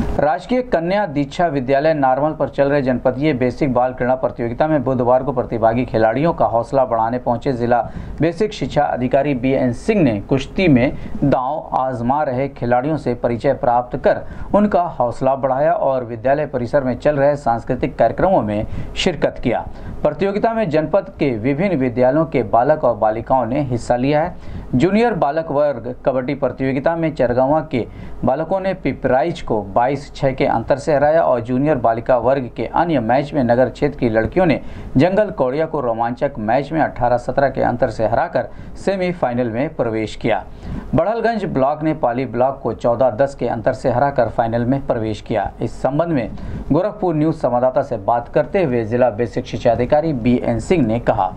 राजकीय कन्या दीक्षा विद्यालय नारमल पर चल रहे जनपदीय बेसिक बाल क्रीड़ा प्रतियोगिता में बुधवार को प्रतिभागी खिलाड़ियों का हौसला बढ़ाने पहुंचे जिला बेसिक शिक्षा अधिकारी BN सिंह ने कुश्ती में दांव आजमा रहे खिलाड़ियों से परिचय प्राप्त कर उनका हौसला बढ़ाया और विद्यालय परिसर में चल रहे सांस्कृतिक कार्यक्रमों में शिरकत किया। प्रतियोगिता में जनपद के विभिन्न विद्यालयों के बालक और बालिकाओं ने हिस्सा लिया है। जूनियर बालक वर्ग कबड्डी प्रतियोगिता में चरगांवा के बालकों ने पिपराइच को 22-6 के अंतर से हराया और जूनियर बालिका वर्ग के अन्य मैच में नगर क्षेत्र की लड़कियों ने जंगल कौड़िया को रोमांचक मैच में 18-17 के अंतर से हराकर सेमीफाइनल में प्रवेश किया। बड़हलगंज ब्लॉक ने पाली ब्लॉक को 14-10 के अंतर से हराकर फाइनल में प्रवेश किया। इस संबंध में गोरखपुर न्यूज संवाददाता से बात करते हुए जिला बेसिक शिक्षा अधिकारी BN सिंह ने कहा।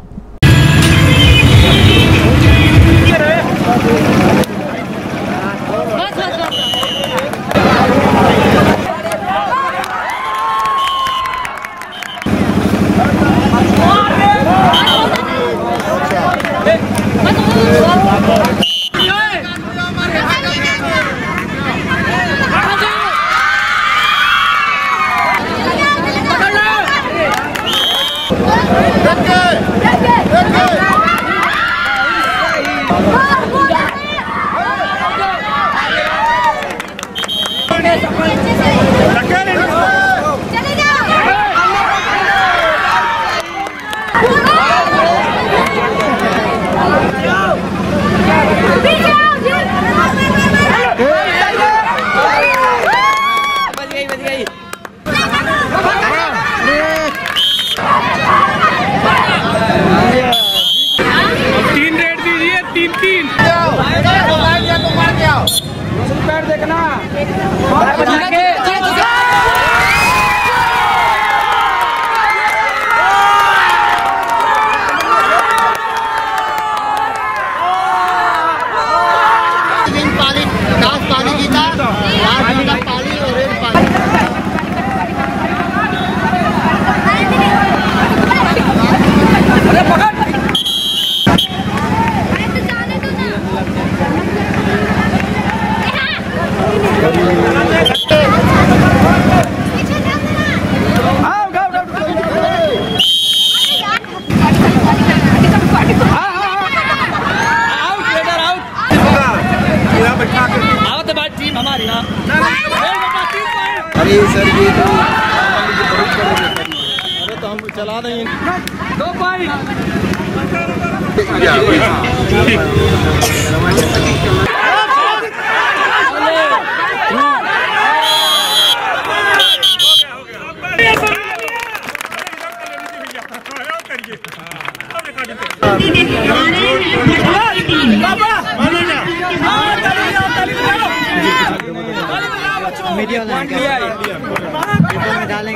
अरे सर ये तो हम चला देंगे 2 पॉइंट। मीडिया में डालेंगे।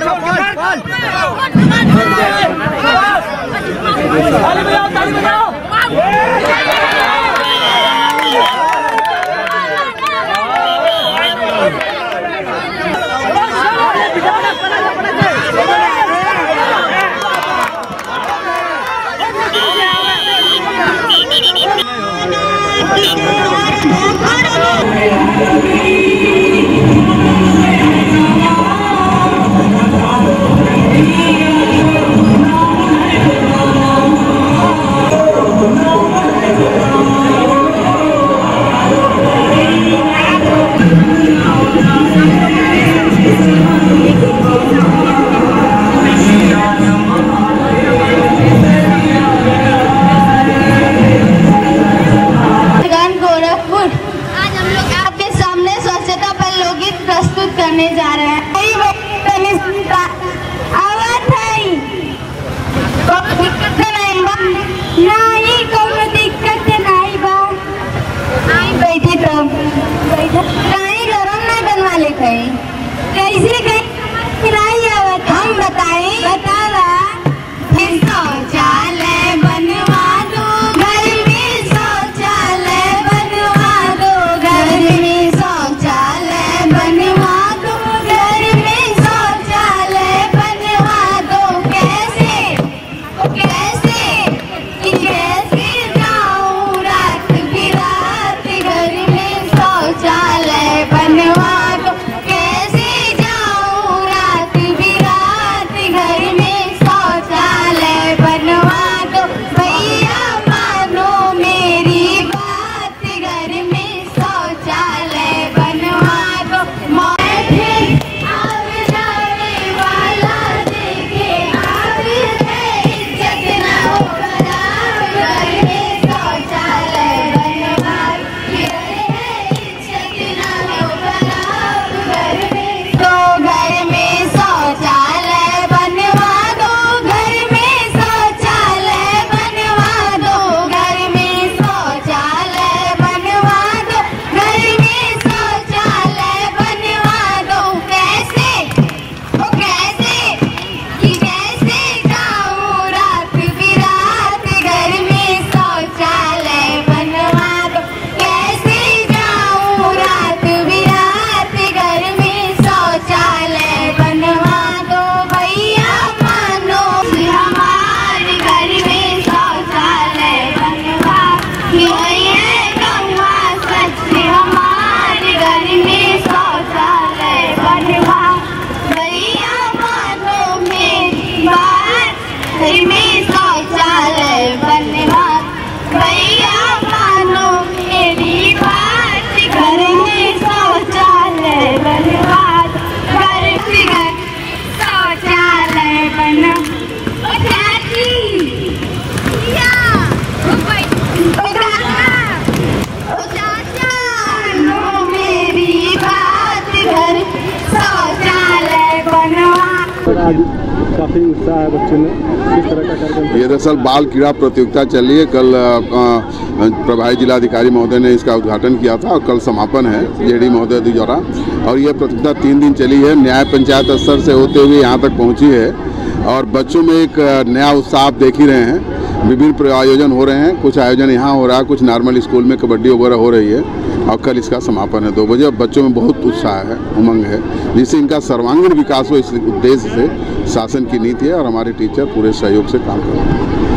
जा रहे हैं दिक्कत नहीं बा बैठे तब कहीं गरम नहीं बनवा ले कैसे खिलाई आवत हम बताए बता फिर शौचालय बनवा दो घर में शौचालय बनवा दो घर में शौचालय बनवा दो घर रहा है, काफ़ी उत्साह है बच्चों में, किस तरह का कार्यक्रम? ये दरअसल बाल क्रीड़ा प्रतियोगिता चल रही है। कल प्रभारी जिलाधिकारी महोदय ने इसका उद्घाटन किया था और कल समापन है जेडी महोदय द्वारा। और ये प्रतियोगिता 3 दिन चली है, न्याय पंचायत स्तर से होते हुए यहाँ तक पहुँची है और बच्चों में एक नया उत्साह आप देख ही रहे हैं। विभिन्न आयोजन हो रहे हैं, कुछ आयोजन यहाँ हो रहा है, कुछ नॉर्मल स्कूल में कबड्डी वगैरह हो रही है और कल इसका समापन है 2 बजे। और बच्चों में बहुत उत्साह है, उमंग है, जिससे इनका सर्वांगीण विकास हो, इस उद्देश्य से शासन की नीति है और हमारे टीचर पूरे सहयोग से काम कर रहे हैं।